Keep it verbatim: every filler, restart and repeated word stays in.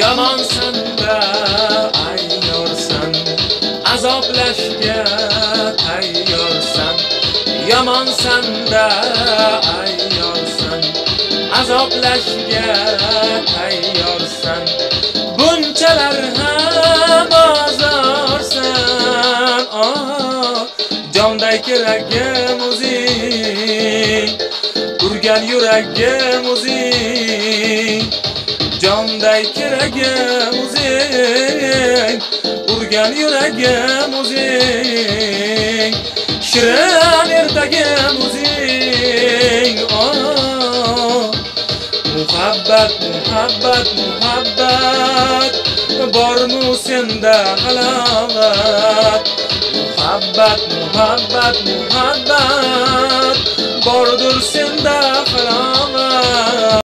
Yomonsan-da ayyorsan, azoblashga tayyorsan. Yomonsan-da ayyorsan, azoblashga tayyorsan. Bunchalar ham ozorsan, oh, jonday keragim o'zing, urgan yuragim o'zing. Jonday keragim o'zing, urgan yuragim o'zing. Shirin ertagim o'zing, oh. Muhabbat, muhabbat, muhabbat, bormi senda halovat. Muhabbat, muhabbat, muhabbat, bordur senda halovat.